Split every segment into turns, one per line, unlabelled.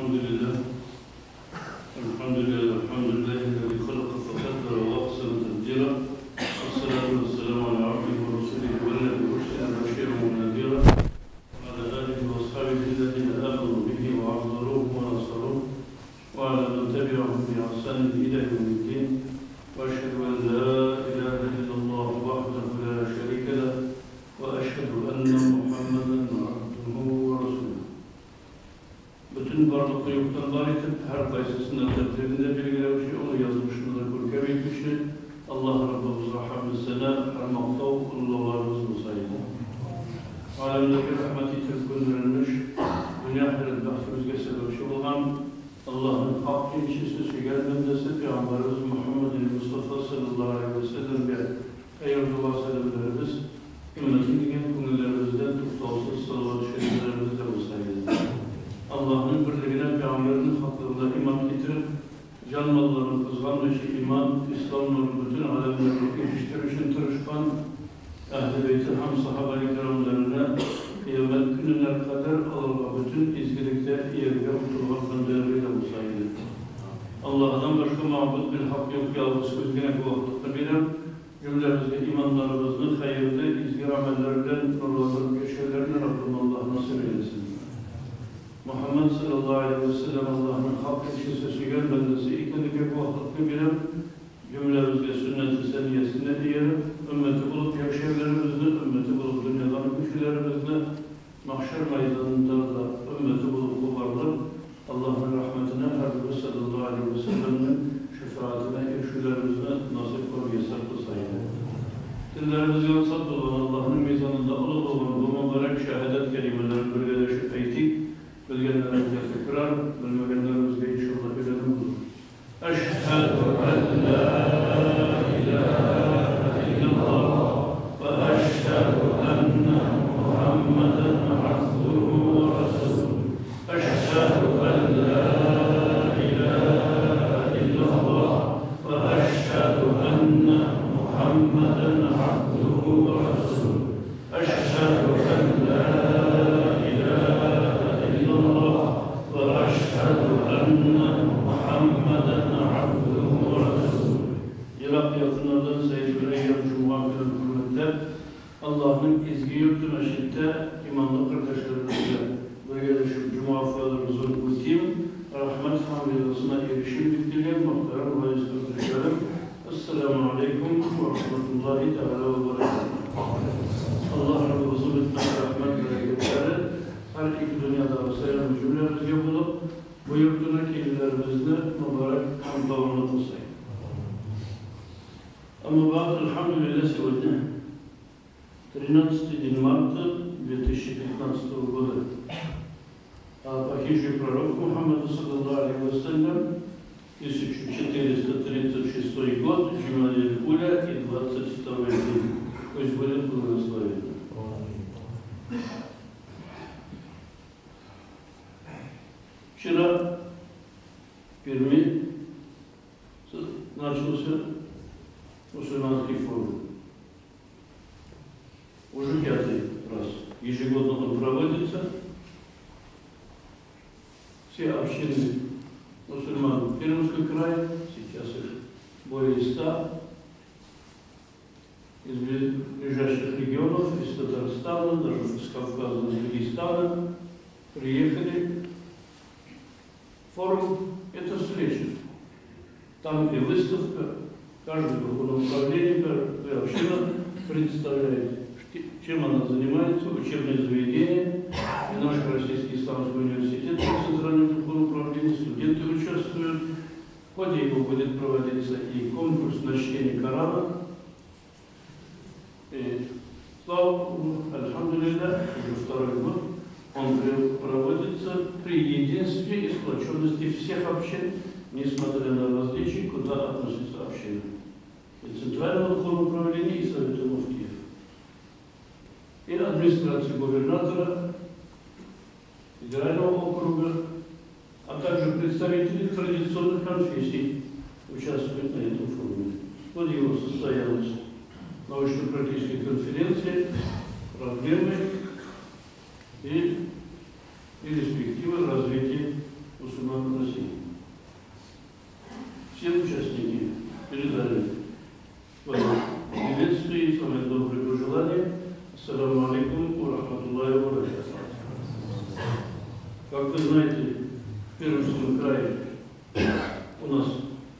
الحمد لله الذي خلق فقدر وأحسن تقديرا والصلاة والسلام على عبده ورسوله والذي أرسل بشيرا ونذيرا وعلى آله وأصحابه الذين آمنوا به وعذروه ونصروه وعلى من تبعهم بإحسان إلى يوم الدين وأشهد أن لا إله إلا الله وحده لا شريك له وأشهد أن محمدا عبده ورسوله. Bütün varlıklı yoktan var edip her kaysısında tedbirinde bilgilemişi, onu yazmışını da kurke bitmişi, Allah Rabbimiz rahmetine ermakta kullularımız musaydı. Alemdeki rahmeti tezgünlerilmiş, dünya ahiret bahtımızga sebepçi olan Allah'ın hak elçisi gelmendesi Peygamberimiz Muhammed'in Mustafa sallallahu aleyhi ve sellem ve eyvallah selamlarımız ümmetin diğer konularımızdan tutalsız salavat-ı şeriflerimizde musaydı. Allah'ın birliğine, Peygamberinin hakkında iman getirip, can mallarını kızganmışı iman, İslam'ın bütün alemlerini geliştirişin tırışkan, Ehl-i Beyt'in ham sahabe-i kiramlarına kıyamet gününe kadar Allah'a bütün izgilikte yerine oturmaktan değerliyle musaydı. Allah'dan başka mabut bir hak yok, yalnız özgüne bu vakıfta bilen, cümlemizde imanlarımızın hayırlı, izgir amellerden, nurların köşelerine Rabbim Allah nasip eylesin. Muhammed sallallahu aleyhi ve sellem Allah'ın hak elçisi gelmendesi ikinci bu vakıfta bilen, cümlemizde sünnet-i seniyesinde diyelim, ümmeti bulup yaşayanlarımızla, ümmeti bulup dünyadan güçlülerimizle, mahşer meydanında da ümmeti bulup kubarlar, Allah'ın rahmetine, Habibü sallallahu aleyhi ve sellem'in şefaatine, erşülerimizle nasip koruyasar kılsaydı. Dillerimiz yansat olan Allah'ın mizanında olup olan bu mübarek şehadet kelimelerini bölgeleşip eğitik, bilgenlerimizle tekrar, bilmegenlerimizle inşallah bilelim olur. Eşhedü en la ilahe illallah ve eşhedü enne Muhammeden abduhu ve resuluhu. Eşhedü en la ilahe illallah ve eşhedü enne Muhammeden abduhu ve resuluhu. Eşhedü en la ilahe illallah ve eşhedü enne Muhammeden abduhu ve resuluhu. Irak yakınlardan Seyyid-i Eyyam Cuma günü hürmette Allah'ın izgi yurdu meşritte imanlı kardeşlerimizle bölgeleşip Cuma falarımızın ultim rahmet hamidasına erişim bildiren muhterem ve istihbarim. Esselamu Aleyküm ve Rahmetullahi Teala ve Berekatuhu. Allah Rabbimizin bitmez rahmet ve bereketleri her iki dünyada ve seyrem cümlemizge bulup bu yurtuna kendilerimizle mübarek hamdavını kılsaydı. Amma ba'd, alhamdulillah, сегодня 13 марта 2015 года. Похищенный пророк Мухаммад саллаллаху алейхи ва саллям 1436 год, Джумадиль-Уля и 22 день. Пусть будет благословен. Вчера в Перми начался мусульманский форум. Уже 5-й раз. Ежегодно он проводится. Все общины мусульман в Пермском крае, сейчас их более 100, из ближайших регионов, из Татарстана, даже из Кавказа, из Узбекистана, приехали. Форум – это встреча. Там и выставка, каждое духовное управление, каждая община представляет, чем она занимается, учебное заведение, и наш Российский исламский университет, Центральное духовное управление, студенты участвуют. В ходе его будет проводиться и конкурс на чтение Корана. И слава Богу, альхамдулилля, уже второй год, он проводится при единстве и сплоченности всех общин, несмотря на различия, куда относятся общины. И Центрального духовного управления, и Совета муфтиев. И администрации губернатора, федерального округа, а также представители традиционных конфессий участвуют на этом форуме. Вот его состоялась научно-практическая конференция, проблемы и перспективы развития мусульман России. Все участники передали свои приветствия и самые добрые пожелания. Ассаламу алейкум ва рахматуллахи ва баракатуху. Как вы знаете, в Пермском крае у нас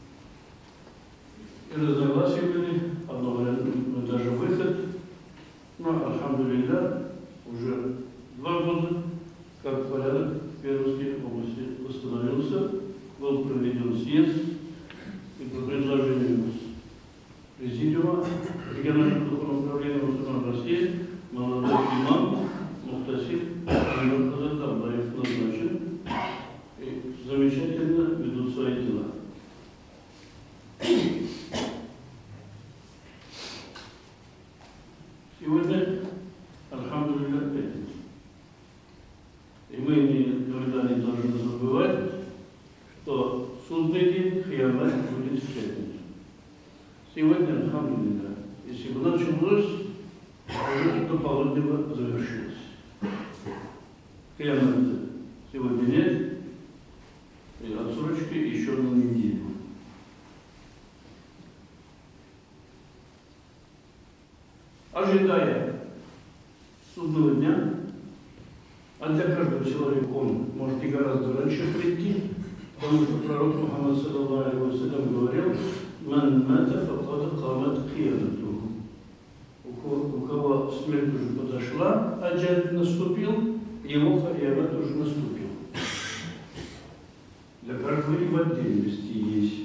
и разногласия были, одно время даже выход, но, альхамдулилля, уже 2 года, как порядок в Пермской области восстановился, был проведен съезд, и по предложению Президиума регионального духовного управления мусульман России молодой имам Мухтасиб Абдуллаев назначен, и замечательно ведут свои дела. Сегодня, альхамдулилля, пятница. И мы никогда не должны забывать, что судный день, Киямат, будет в пятницу. Сегодня, альхамдулилля, если бы началось, уже до полудня завершилось. Киямата сегодня нет, и отсрочки еще на неделю. Ожидая судного дня, а для каждого человека он может и гораздо раньше прийти, потому что пророк Мухаммад саллаллаху алейхи ва саллям говорил: «Ман мата факад камат кияматуху». У кого смерть уже подошла, аджаль наступил, его киямат уже наступил. Для каждого и в отдельности есть.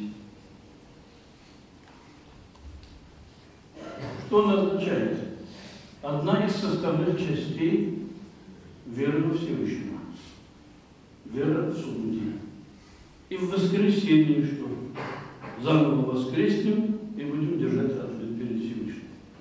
Что он означает? Одна из составных частей веры во Всевышнего. Вера в судный день. И в воскресенье, что заново воскреснем и будем держать ответ перед Всевышним.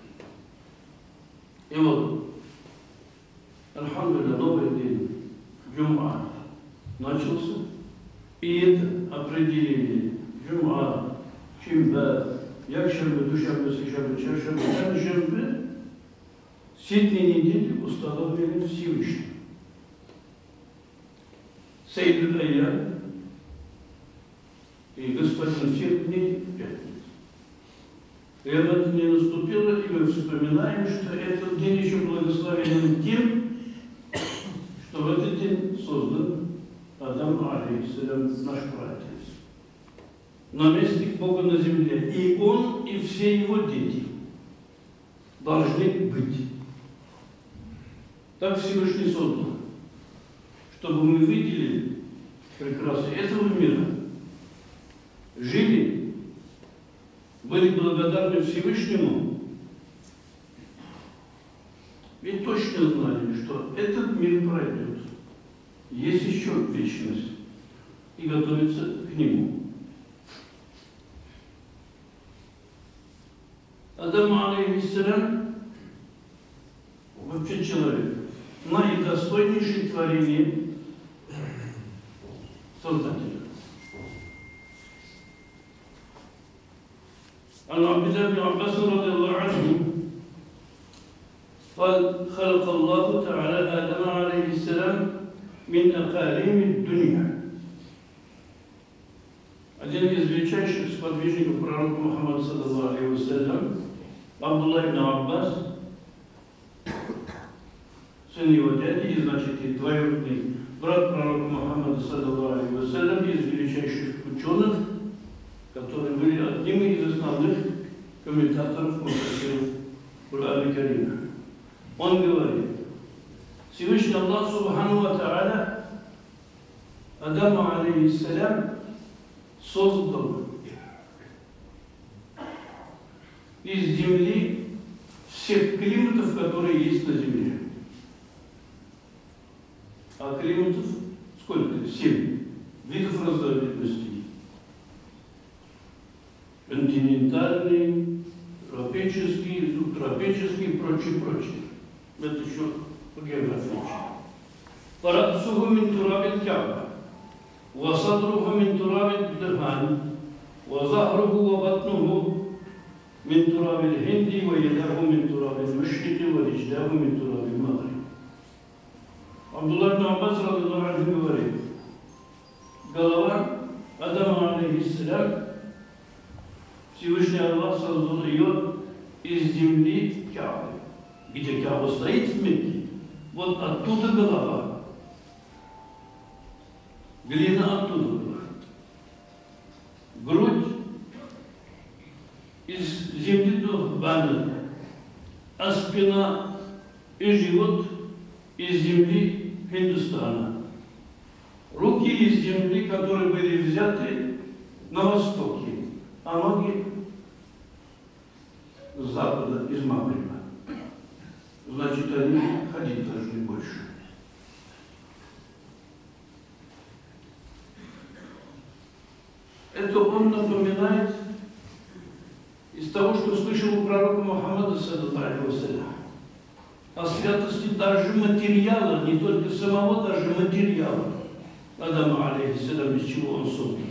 И вот, альхамдулилля, новый день, Джум'а, начался. И это определение Джум'а, Шимба, Якшембе, Душембе, Сишембе, Чаршембе, Чаршембе, 7 недели установлены Всевышним. Сейдуль Айям и господин всех дней пятница. Киямат не наступило, и мы вспоминаем, что этот день еще благословен тем, что в этот день создан Адам алейхиссалям, наш праотец, наместник Бога на земле. И он, и все его дети должны быть. Так Всевышний создан, чтобы мы видели прекрасы этого мира, жили, были благодарны Всевышнему, и точно знали, что этот мир пройдет. Есть еще вечность, и готовится к нему. Адам алейхиссалям, вообще человек, наидостойнейшее творение Создателя. عن عبد الله بن عباس رضي الله عنه قال: خلق الله تعالى آدم عليه السلام من أقاليم الدنيا. Один из величайших сподвижников пророка Мухаммада саллаллаху алейхи ва саллям, Абдулла ибн Аббас, сын его дяди, и значит и двоюродный брат пророка Мухаммада саллаллаху алейхи ва саллям, из величайших ученых, которые были одними из основных комментаторов муфассиров Кур'ана Карима. Он говорит: Всевышний Аллах Субхану ва Тааля Адама алейхиссалям создал из земли всех климатов, которые есть на земле. А климатов сколько? 7 видов разновидностей. Континентальный, тропический, субтропический и прочее. Это еще по географии. Фарадсуху мин турабил кяба, васадруху мин турабил дырхан, вазахруху вабатнуху мин турабил хинди, ваядаху мин турабил мушрики, валидждаху мин турабил магриб. Абдулла ибн Аббас радиллаху анху говорит: голова Адама алейхиссалям, Всевышний Аллах создал ее из земли Каабы. Где Кааба стоит в Мекке, вот оттуда голова. Глина оттуда была. Грудь из земли до бана, а спина и живот из земли Хиндустана. Руки из земли, которые были взяты на востоке, а ноги с запада, из Магриба. Значит, они ходить должны больше. Это он напоминает из того, что слышал у пророка Мухаммада, саллаллаху алейхи ва саллям, о святости даже материала, не только самого, даже материала Адама, алейхиссалям, из чего он создан.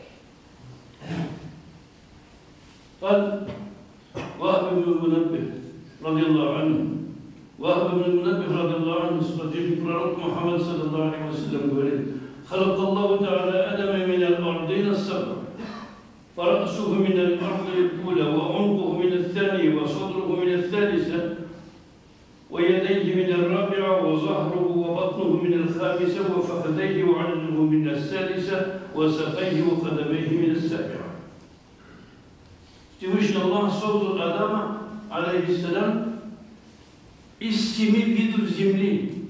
قال وهب بن المنبه رضي الله عنه وهب بن المنبه رضي الله عنه صديق пророк Мухаммад саллаллаху алейхи ва саллям говорит: خلق الله تعالى آدم من الأرضين السبع فرأسه من الأرض الأولى وعنقه من الثانية وصدره من الثالثة ويديه من الرابعة وظهره وبطنه من الخامسة وفخذيه وعرضه من السادسة وساقيه وقدميه من السابعة. Всевышний Аллах создал Адама, алейхиссалям, из 7 видов земли,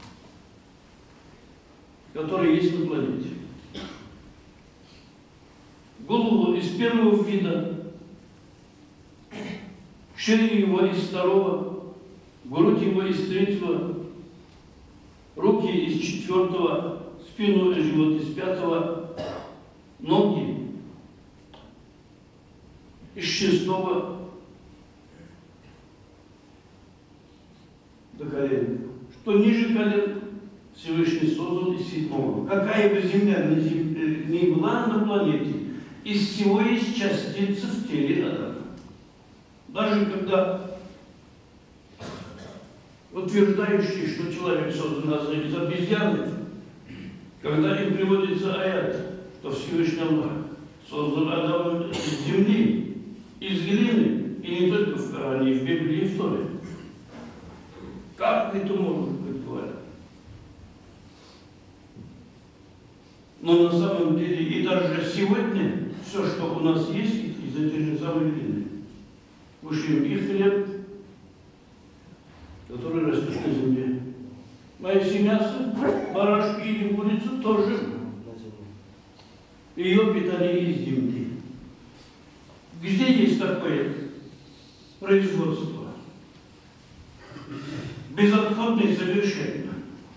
которые есть на планете. Голову из первого вида, шею его из второго, грудь его из третьего, руки из четвертого, спину и живот из пятого, ноги из шестого до колен. Что ниже колен Всевышний создал из седьмого. Какая бы земля ни была на планете, из всего есть частицы в теле Адама. Даже когда утверждающие, что человек создан из обезьяны, когда им приводится аят, что Всевышний Аллах создал Адама из земли, из глины, и не только в Коране, и в Библии, и в Торе. Как это может быть, говорят? Но на самом деле и даже сегодня все, что у нас есть, из этой же самой глины. Кушаем и хлеб, который растет на земле. А если мясо, барашки или курицу, тоже ее питание из земли. Где есть такое производство? Безотходное совершенно.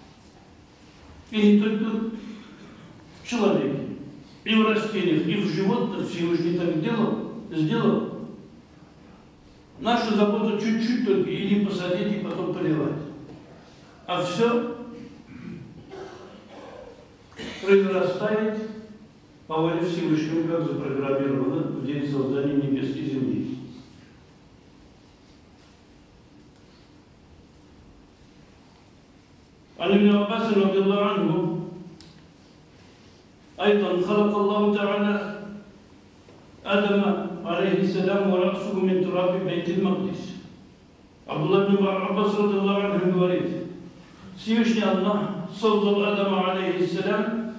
И не только в человеке, и в растениях, и в животных Всевышний так сделал. Наша забота чуть-чуть только, или посадить, и потом поливать. А все произрастает по воле Всевышнего, как запрограммировано в день создания небес и земли. عن ابن عباس رضي الله عنه أيضا خلق الله تعالى آدم عليه السلام ورأسه من تراب بيت المقدس. Абдуллах ибн Аббас радиллаху анху говорит: Всевышний Аллах создал Адама алейхиссалям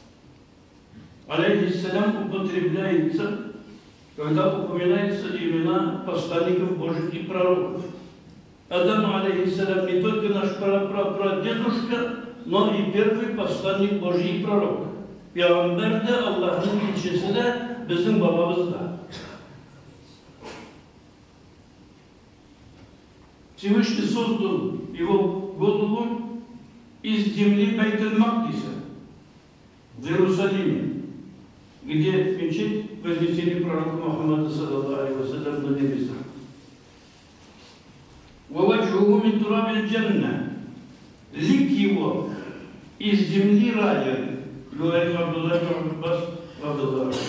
употребляется, когда упоминаются имена посланников Божьих и пророков. Адам алейхиссалям не только наш прадедушка, но и первый посланник Божий и пророк. Пeygamber de Allah'ın ilçesi de bizim babamız da. Всевышний создал его голову из земли Бейт-эль-Макдиса в Иерусалиме, где мечеть вознесения пророка Мухаммада саллаллаху алейхи ва саллям на небеса. وَوَجْهُهُ مِنْ تُرَابِ الْجَنَّةِ. Лик его из земли рая, говорит Абдуллах ибн Аббас радиллаху анху.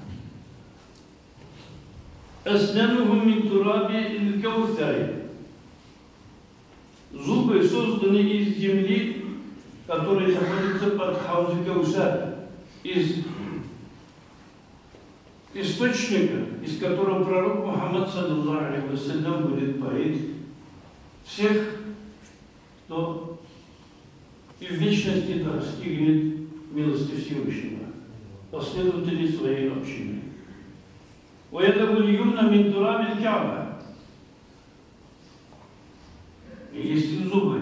أَسْنَانُهُ مِنْ تُرَابِ الْكَوْثَرِ. Зубы созданы из земли, которые находятся под Хауз Каусар. из источника, из которого пророк Мухаммад саллаллаху алейхи ва саллям будет поить всех, кто и в вечности достигнет милости Всевышнего, последователи своей общины. وَيَدَهُ الْيُمْنَ مِنْ تُرَابِ الْكَعْبَةِ. И есть зубы.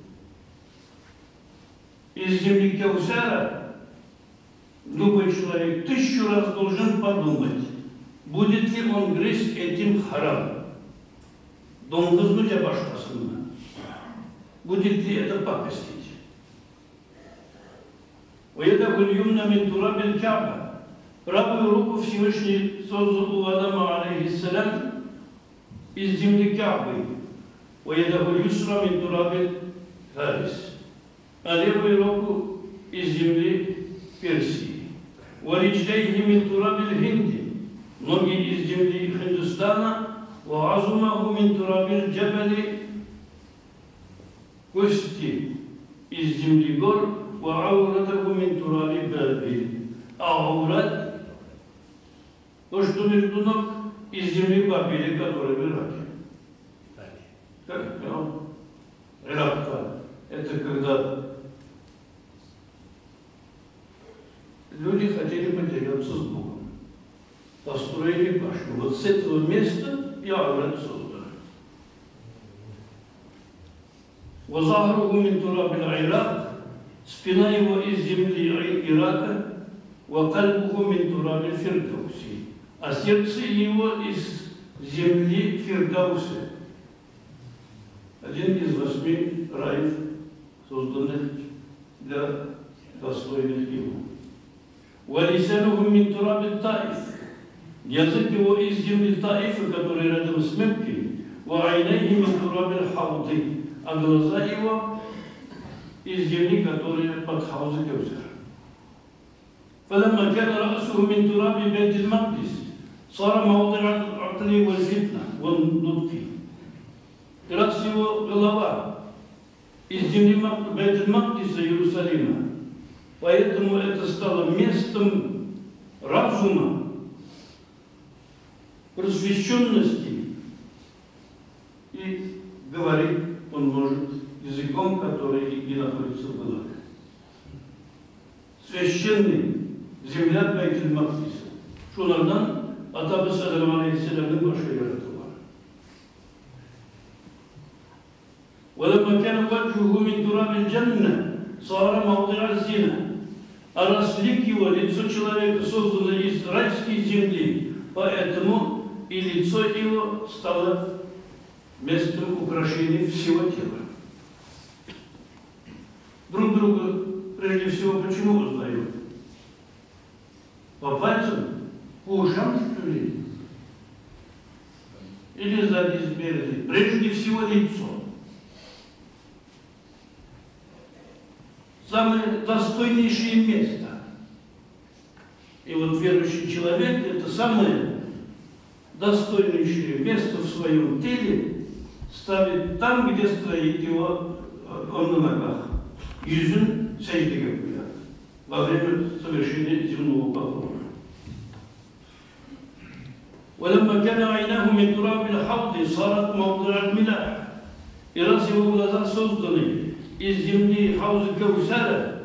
Из земли Каусара любой человек 1000 раз должен подумать, будет ли он грызть этим харам. Донгызнуть башкасына. Будет ли это пакостить? وَيَدَهُ الْيُمْنَ مِنْ تُرَابِ الْكَعْبَةِ. Правую руку Всевышний создал у Адама, алейхиссалям, из земли Каабы. وَيَدَهُ الْيُسْرَ مِنْ تُرَابِ الْفَارِسِ. А левую руку из земли Персии. وَرِجْلَيْهِ مِنْ تُرَابِ الْهِنْدِ. Ноги из земли Хиндустана. وَعَظُمَهُ مِنْ تُرَابِ الْجَبَلِ. Кости из земли гор. وَعَوْرَتَهُ مِنْ تُرَابِ بَابِلِ. А аурат, то, что между ног, из земли Бабиля, которая в Ираке. Как? Ирак, это когда люди хотели потеряться с Богом. Построили башню. Вот с этого места и аурат создан. وَظَهْرُهُ مِنْ تُرَابِ الْعِرَاقِ. Спина его из земли Ирака. وَقَلْبُهُ مِنْ تُرَابِ الْفِرْدَوْسِ. А сердце его из земли Фирдауса. Один из 8 раев, созданных для достойных его. وَلِسَانُهُ مِنْ تُرَابِ الطَّائِفِ. Язык его из земли Таифа, который рядом с Меккой. وَعَيْنَيْهِ مِنْ تُرَابِ الْحَوْضِ. А глаза его из земли, которая под Хаузе Кевсар. فلما كان رأسه من تراب بيت المقدس صار موضع العقل والفتنة والنطق. Раз его голова из земли Бейт аль-Макдиса Иерусалима, поэтому это стало местом разума, просвещенности, и говорить он может языком, который и находится в голове. Священный земля Бейт аль-Макдиса. Шулардан Ата саллаллаху алейхи ва саллям башы яратылар. وَلَمَّا كَانَ وَجْهُهُ مِنْ تُرَابِ الْجَنَّةِ صَارَ مَوْضِعَ الزِّنَا. А раз лик его, лицо человека, создано из райской земли, поэтому и лицо его стало местом украшения всего тела. Друг друга, прежде всего, почему узнают? По пальцам, по ушам, что ли? Или сзади спереди? Прежде всего лицо. Самое достойнейшее место. И вот верующий человек это самое достойнейшее место в своем теле ставит там, где стоит его он на ногах. Yüzün secdeye koyar. Во время совершения земного поклона. ولما كان عيناه من تراب الحوض صارت موضع الملاح. И раз его глаза созданы из земли Хауза Каусара,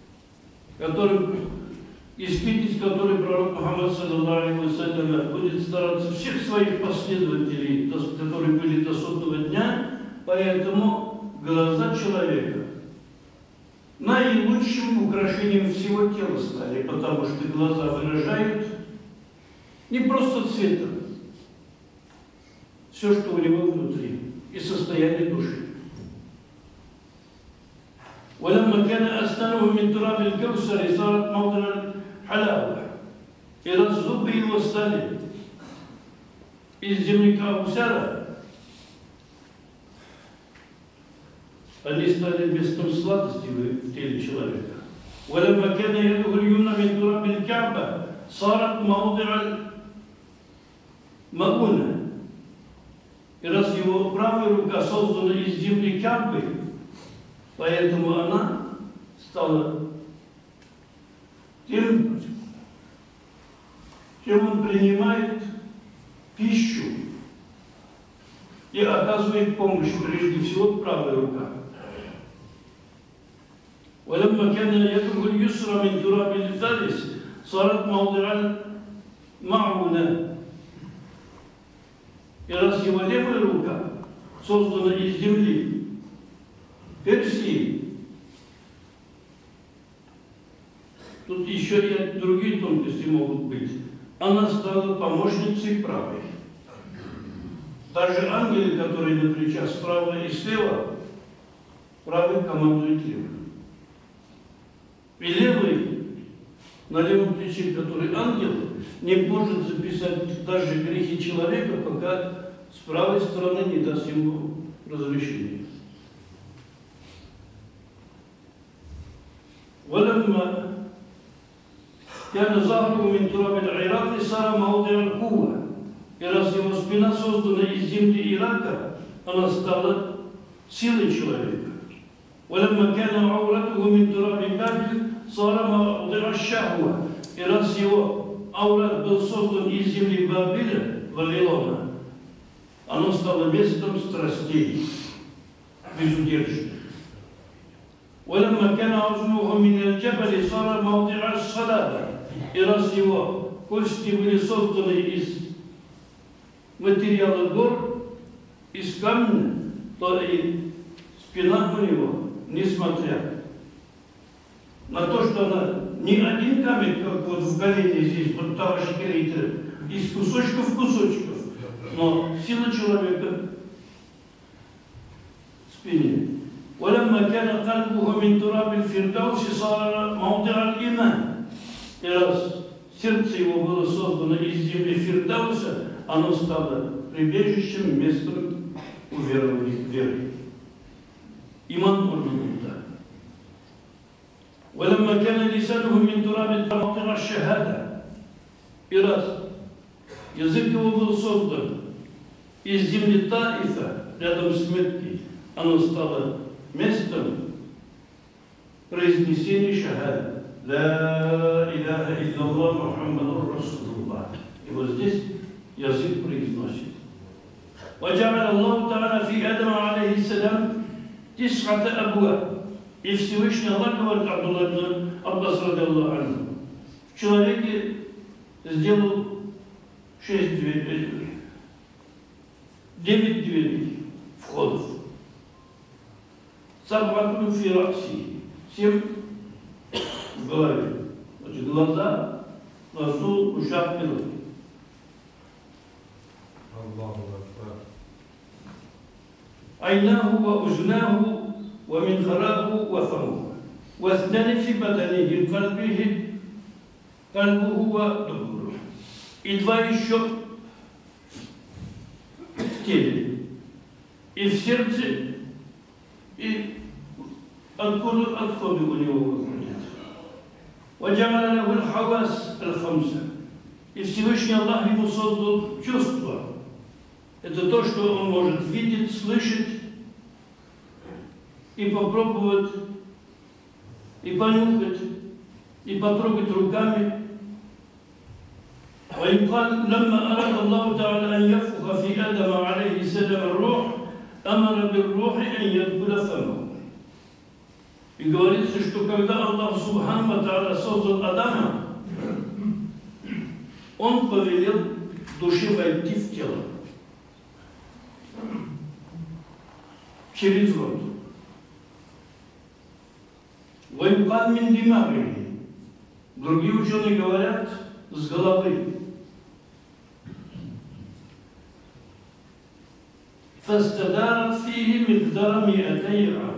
испить который пророк Мухаммад саллаллаху алейхи ва саллям будет стараться всех своих последователей, которые были до судного дня, поэтому глаза человека наилучшим украшением всего тела стали, потому что глаза выражают не просто цветом, все, что у него внутри, и состояние души. ولما كان أسنانه من تراب الكوثر صارت موضع الحلاوة. И раз зубы его стали из земли Каусара, они стали местом сладости в теле человека. ولما كان يده اليمنى من تراب الكعبة صارت موضع المؤونة. И раз его правая рука создана из земли Каабы, поэтому она стала тем, чем он принимает пищу и оказывает помощь, прежде всего, правая рука. ولما كان يده اليسرى من تراب الفارس صارت موضعا معونة. И раз его левая рука создана из земли Персии, тут еще и другие тонкости могут быть, она стала помощницей правой. Даже ангелы, которые на плечах справа и слева, правый командует левым. И левый, на левом плече, который ангел, не может записать даже грехи человека, пока с правой стороны не даст ему разрешения. ولما كان ظهره من تراب العراق صار موضع القوة. И раз его спина создана из земли Ирака, она стала силой человека. ولما كان عورته من تراب بابل صار موضع الشهوة. И раз его аурат был создан из земли Бабиля, Вавилона, оно стало местом страстей безудержных. ولما كان عظمه من الجبل صار موضع الصلابة. И раз его кости были созданы из материала гор, из камня, то и спина у него, несмотря на то, что она не один камень, как вот в колене здесь, вот товарищ Крейтер, из кусочков, но сила человека в спине. ولما كان قلبه من تراب الفردوس صار موضع الإيمان. И раз сердце его было создано из земли Фирдауса, оно стало прибежищем, местом уверования веры. Иман можно быть так. ولما كان لسانه من تراب موضع الشهادة. И раз язык его был создан из земли Таифа, рядом с Меккой, оно стало местом произнесения шахада. Ла иляха илляллах Мухаммадур Расулуллах. И вот здесь язык произносит. وجعل الله تعالى في آدم عليه السلام 9 أبواب. И Всевышний Аллах говорит Абдулла ибн Аббас радиаллаху анху, в человеке сделал 9 дверей, входов. Саб'атун фи ра'си, 7 в голове. Значит, глаза, носу, ушах, и руки. Айнаху ва узунаху ва минхараху ва фамуху. واثنان في بدنه قلبه ودبره. И 2 еще в теле, и в сердце, и откуда отходы у него выходят. وجعل له الحواس الخمسة. И Всевышний Аллах ему создал чувства. Это то, что он может видеть, слышать и попробовать, и понюхать, и потрогать руками. ويقال لما أراد الله تعالى أن ينفخ في آدم عليه السلام الروح أمر بالروح أن يدخل فمه. И говорится, что когда Аллах Субхану ва Тааля создал Адама, он повелел душе войти в тело через рот. ويقال من دماغه. Другие ученые говорят с головы. فاستدارت فيه مقدار 200 عام.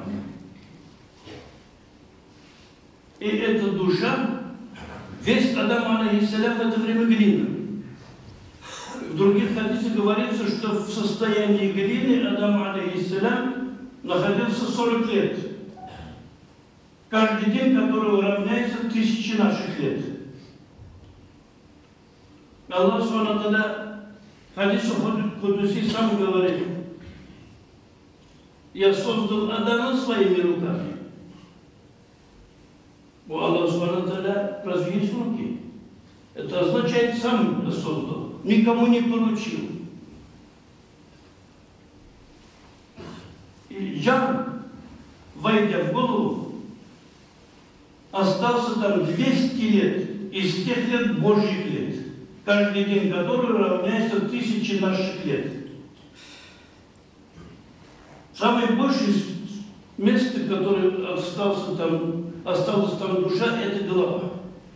И эта душа, весь Адам алейхиссалям в это время глина. В других хадисах говорится, что в состоянии глины Адам алейхиссалям находился 40 лет. Каждый день, который равняется 1000 наших лет. Аллах Субхану ва Тааля в хадисе Кудуси сам говорит: я создал Адама своими руками. У Аллаха Субхану Тааля разве есть руки? Это означает, сам создал, никому не поручил. И Жан, войдя в голову, остался там 200 лет из тех лет Божьих лет, каждый день который равняется 1000 наших лет. Самое большее место, которое осталось там душа, это голова.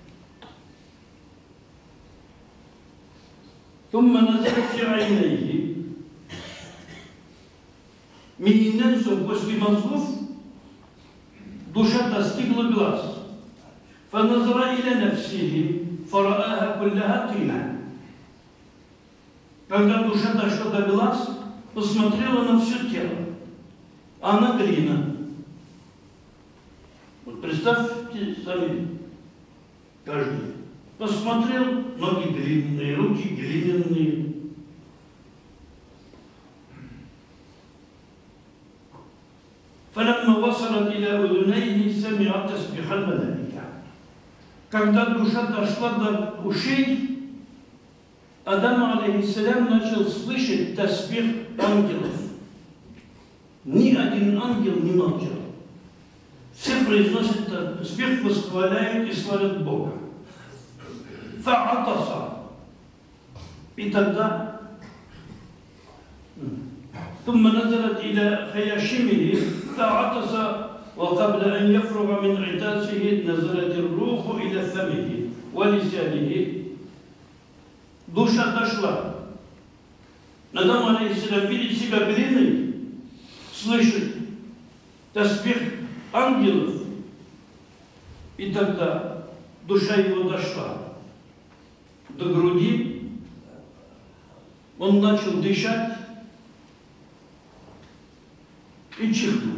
ثم نزلت في عينيه. Мининенцу после мозгов душа достигла глаз. فنظر إلى نفسه فرآها كلها طينا. Когда душа дошла до глаз, посмотрела на все тело. Она глина. Вот представьте сами, каждый. Посмотрел, ноги глиняные, руки глиняные. فلما وصلت إلى أذنيه سمع تسبيح الملائكة. Когда душа дошла до ушей, Адам алейхиссалям начал слышать тасбих ангелов. Ни один ангел не молчал. Все произносят тасбих, восхваляют и славят Бога. فعطس. И тогда ثم نزلت إلى خياشمه فعطس وقبل أن يفرغ من عطاسه نزلت الروح إلى فمه ولسانه. Душа дошла. Адам алейхиссалям видит себя глиной, слышит тасбих ангелов, и тогда душа его дошла до груди, он начал дышать и чихнул.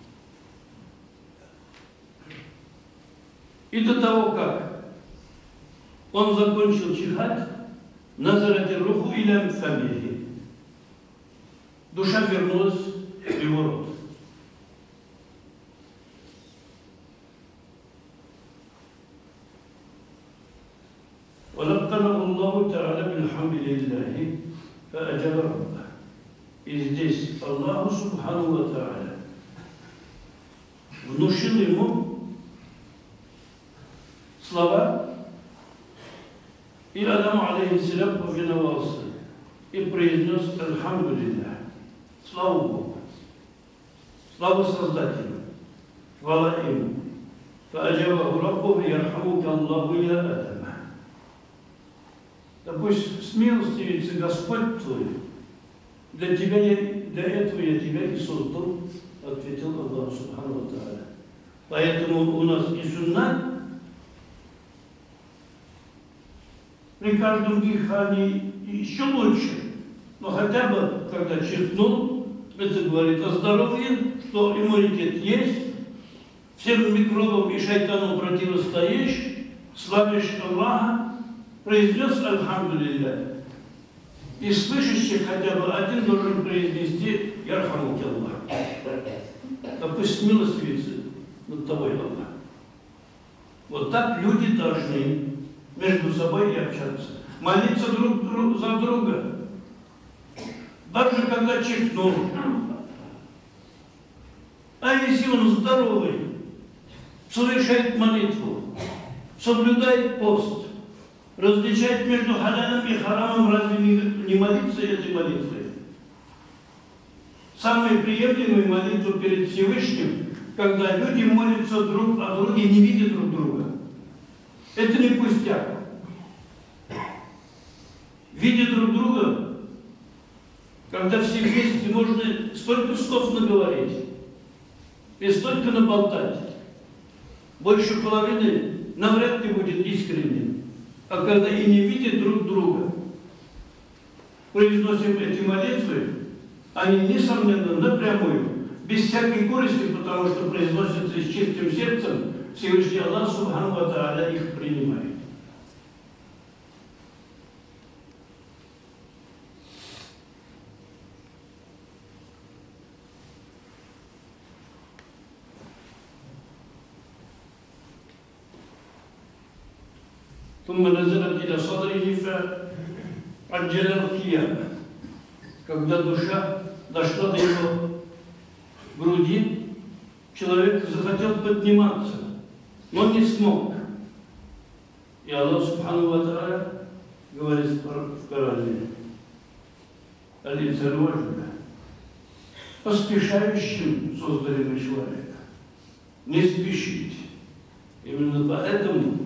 И до того, как он закончил чихать, назарат руху иля фамихи. Душа вернулась в его рот. ولقنه الله تعالى بالحمد لله فأجاب ربه. И здесь Аллаху Субхану ва Тааля внушил ему слова, и Адам алейхиссалям повиновался и произнес Альхамдулиллах, славу Богу, славу Создателю, хвала Ему. فأجابه ربه يرحمك الله يا آدم. Да пусть смилостивится Господь твой, для этого я тебя и создал, ответил Аллах Субхану ва Тааля. Поэтому у нас и суннат при каждом дыхании еще лучше. Но хотя бы, когда чихнул, это говорит о здоровье, что иммунитет есть, всем микробам и шайтану противостоишь, славишь Аллаха, произнес Альхамдулиллах. И слышащий хотя бы один должен произнести Ярхамуки Аллах. Да пусть смилостивится над тобой Аллах. Вот так люди должны между собой и общаться. Молиться друг за друга. Даже когда чихнул. А если он здоровый, совершает молитву, соблюдает пост, различать между халялем и харамом, разве не молиться этой молитвой? Самая приемлемая молитва перед Всевышним, когда люди молятся друг о друге, не видя друг друга. Это не пустяк. Видя друг друга, когда все вместе, можно столько слов наговорить и столько наболтать. Больше половины навряд ли будет искренним. А когда и не видят друг друга, произносим эти молитвы, они, несомненно, напрямую, без всякой корысти, потому что произносятся с чистым сердцем, Всевышний Аллах Субхану ва Тааля их принимает. ثم نزلت إلى صدره فعجل القيامة. Когда душа дошла до его груди, человек захотел подниматься, но не смог. И Аллах Субхану ва Тааля говорит в Коране: «Аль-инсану аджуба». Поспешающим создали мы человека. Не спешите. Именно поэтому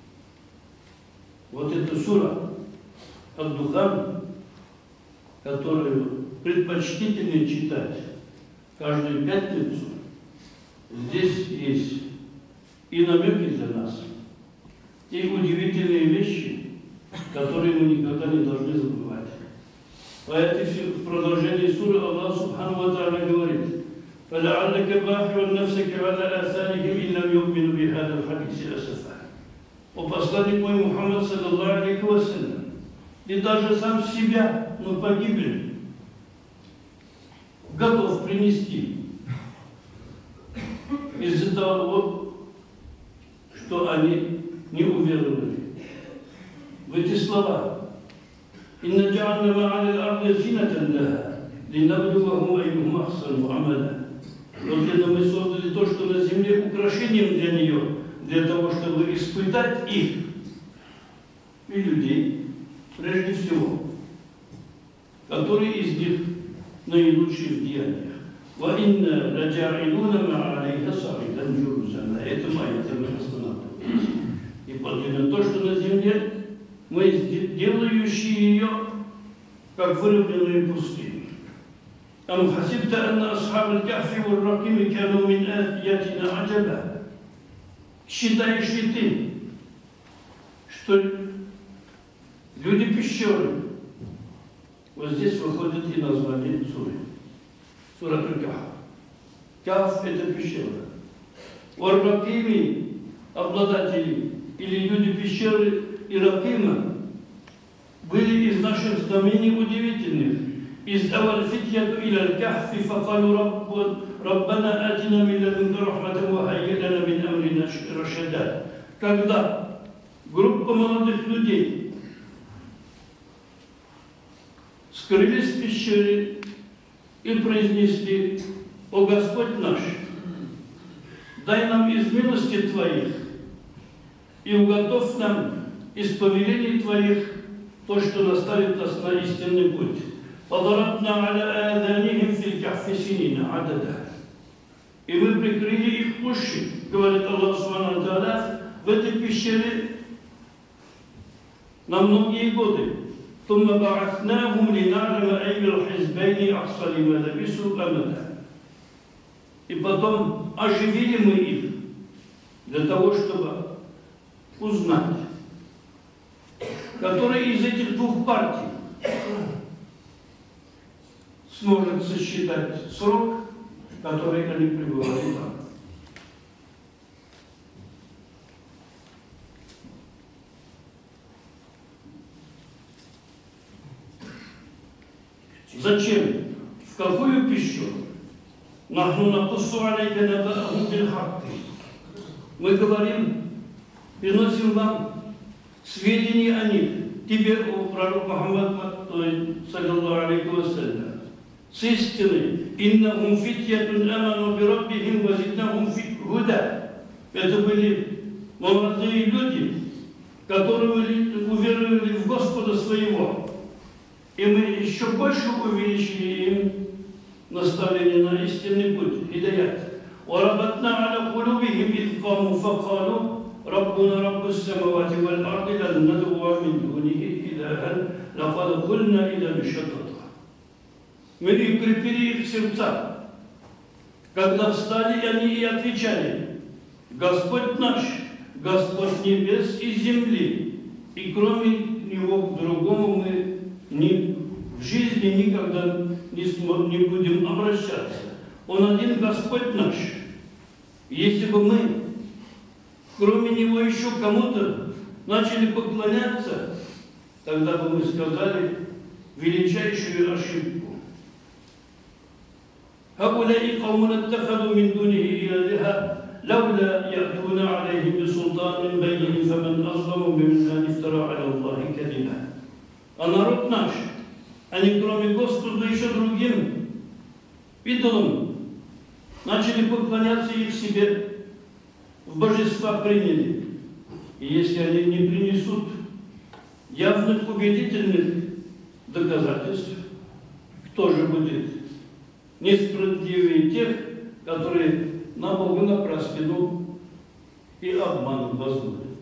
вот эта сура Ад-Духан, которую предпочтительнее читать каждую пятницу, здесь есть и намеки для нас, и удивительные вещи, которые мы никогда не должны забывать. В продолжении суры Аллах Субхану ва Тааля говорит: فَلَعَلَّكَ بَاخِعٌ نَفْسَكَ عَلَىٰ آثَارِهِمْ إِن لَّمْ يُؤْمِنُوا بِهَٰذَا الْحَدِيثِ أَسَفًا. О посланник мой Мухаммад саллаллаху алейхи ва саллям, и даже сам себя на погибель готов принести из-за того, что они не уверовали в эти слова. «Инна джа'ална ма 'аля аль-арди зинатан лаха, линаблювахум айюхум ахсану амала». Вот мы создали то, что на земле украшением для нее, для того, чтобы испытать их и людей, прежде всего, которые из них наилучшие в деяниях. «Ва инна раджа'илуна ма 'алейха са'iдан джурза». На этом аяте мы останавливаемся. И подвинем то, что на земле мы делающие ее, как выровненную пустыню. «Ам хасибта анна асхаб аль-кахфи валь-ракими кану мин аятина аджаба». Считаешь ли ты, что люди пещеры, вот здесь выходит и название суры, сура Аль-Кахф. Кахф – это пещера. Валь-ракими, обладатели или люди пещеры и Ракима, были из наших знамений удивительных. «Из аваль-фитьяту иля аль-кахфи факалу раббана атина мин ладунка рахматан ва хаййи лана мин амрина рашада». Когда группа молодых людей скрылись в пещере и произнесли: «О Господь наш, дай нам из милости Твоих и уготовь нам из повелений Твоих то, что наставит нас на истинный путь». «Фадарабна аля аданихим фил кахфи синина адада». И мы прикрыли их уши, говорит Аллах Субхану ва Тааля, в этой пещере на многие годы. «Тумма ба'атнахум линa'лама айюл хизбайни ахса лима лабису амада». И потом оживили мы их для того, чтобы узнать, который из этих двух партий сможет сосчитать срок, который они пребывали там. Зачем? В какую пищу? Нахну накуссу алейка наба'ахум биль-хакки. Мы говорим, приносим вам сведения о них. Тебе, о пророк Мухаммад, саллаллаху алейхи ва саллям, с истиной. «Иннахум фитьятун аману бираббихим ва зиднахум худа». Это были молодые люди, которые уверовали в Господа своего. И мы еще больше увеличили им наставление на истинный путь, хидаят. «Варабатна аля кулубихим ид каму факалу раббуна раббу ссамавати валь арди лан надуа мин дунихи илахан лакад кульна идан шатата». Мы укрепили их сердца, когда встали они и отвечали: «Господь наш, Господь небес и земли, и кроме Него к другому мы в жизни никогда не будем обращаться. Он один Господь наш. Если бы мы, кроме Него, еще кому-то начали поклоняться, тогда бы мы сказали величайшую ошибку. هؤلاء قوم اتخذوا من دونه إلهًا لولا يأتون عليه بسلطان بين فمن أظلم ممن افترى على الله كذبا. А народ наш, они кроме Господа еще другим идолам начали поклоняться их себе, в божества приняли. И если они не принесут явных убедительных доказательств, кто же будет несправедливее тех, которые на Бога напраслину и обман возводят?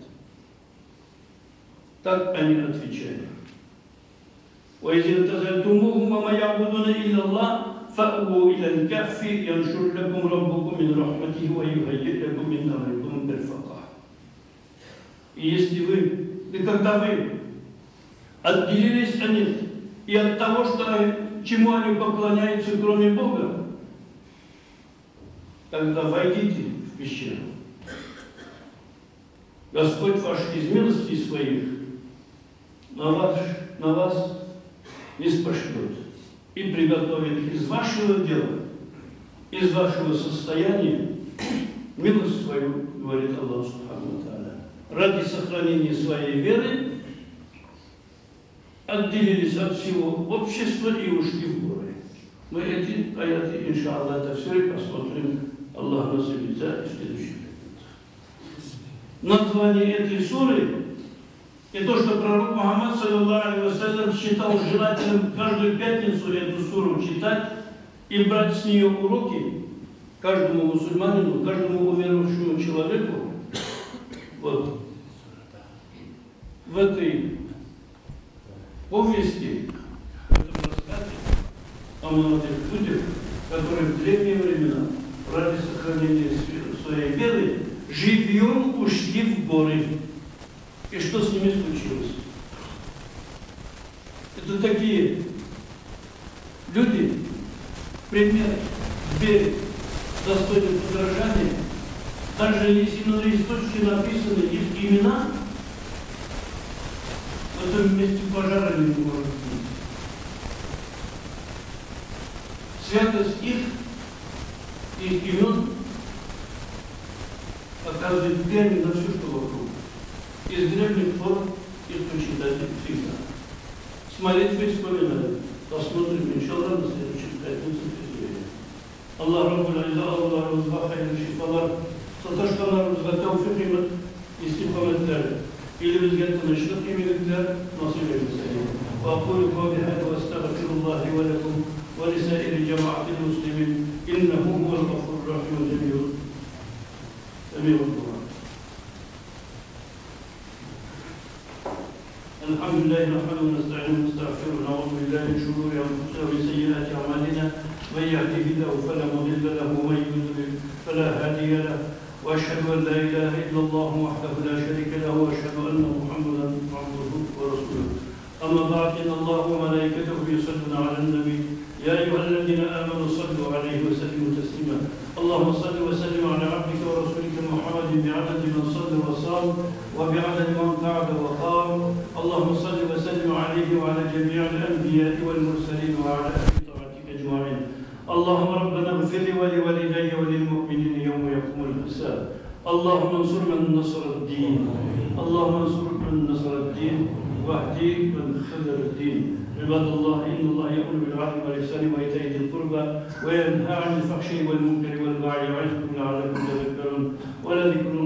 Так они отвечали. وإذ اعتزلتموهم وما يعبدون إلا الله فأووا إلى الكهف ينشر لكم ربكم من رحمته ويهيئ لكم من أمركم مرفقا. И если вы, и когда вы отделились от них и от того, чему они поклоняются, кроме Бога, тогда войдите в пещеру. Господь ваш из милости своих на вас не спошлет и приготовит из вашего дела, из вашего состояния милость свою, говорит Аллах Субхану ва Тааля. Ради сохранения своей веры отделились от всего общества и ушли в горы. Мы эти аяты, иншаллах, это все и посмотрим. Аллах нас обещает в следующий момент. Название этой суры и то, что пророк Мухаммад, саллаллаху алейхи ва саллям, считал желательным каждую пятницу эту суру читать и брать с нее уроки каждому мусульманину, каждому уверовавшему человеку. Вот. В этой повести, в этом рассказе о молодых людях, которые в древние времена ради сохранения своей веры живьем ушли в горы. И что с ними случилось? Это такие люди, пример, верь, достойны подражания. Даже если на листочке написаны их имена, в этом месте пожара не может быть. Святость их имен оказывает влияние на все, что вокруг. Из древних форм их почитать всегда. С молитвой вспоминать. Посмотрим, иншаллах, на следующей пятнице. Аллах Раббуль Азза, Аллах Раббуль Хайр Шифалар, Саташкалар, Затауфикимат, Истифаматляр, или Визгетта Начнат Имилитляр, Насилия Мисалия. وأقول قولي هذا وأستغفر الله ولكم ولسائر جماعة المسلمين إنه هو الغفور الرحيم سميع الدعاء. الحمد لله نحمده ونستعينه ونستغفره ونعوذ بالله من شرور أنفسنا ومن سيئات أعمالنا من يهده الله فلا مضل له ومن يضلل فلا هادي له وأشهد أن لا إله إلا الله وحده لا شريك له وأشهد أن محمدا عبده ورسوله. أما بعد إن الله وملائكته يصلون على النبي يا أيها الذين آمنوا صلوا عليه وسلموا تسليما. اللهم صل وسلم على عبدك ورسولك محمد بعدد من صلى وصام وبعدد من قعد وقام. اللهم صل وسلم عليه وعلى جميع الأنبياء والمرسلين وعلى أهل طاعتك أجمعين. اللهم ربنا اغفر لي ولوالدي وللمؤمنين يوم يقوم الحساب. اللهم انصر من نصر الدين. اللهم انصر من نصر الدين واهدي من خذل الدين. عباد الله إن الله يأمر بالعدل والإحسان وإيتاء ذي القربى وينهى عن الفحشاء والمنكر والبغي يعظكم لعلكم تذكرون ولذكر